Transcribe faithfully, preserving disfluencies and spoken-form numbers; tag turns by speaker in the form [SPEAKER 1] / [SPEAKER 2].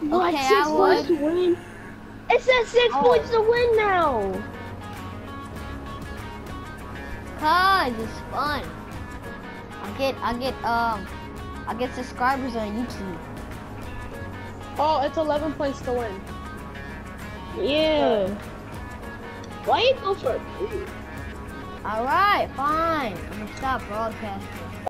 [SPEAKER 1] What?
[SPEAKER 2] Okay,
[SPEAKER 1] Six
[SPEAKER 2] I
[SPEAKER 1] points
[SPEAKER 2] would.
[SPEAKER 1] to win? It says six
[SPEAKER 2] Oh.
[SPEAKER 1] points to win now.
[SPEAKER 2] Cause it's fun. I get, I get, um, I get subscribers on YouTube.
[SPEAKER 3] Oh, it's eleven points to win.
[SPEAKER 1] Yeah. Why you go for a three?
[SPEAKER 2] All right, fine. I'm gonna stop broadcasting.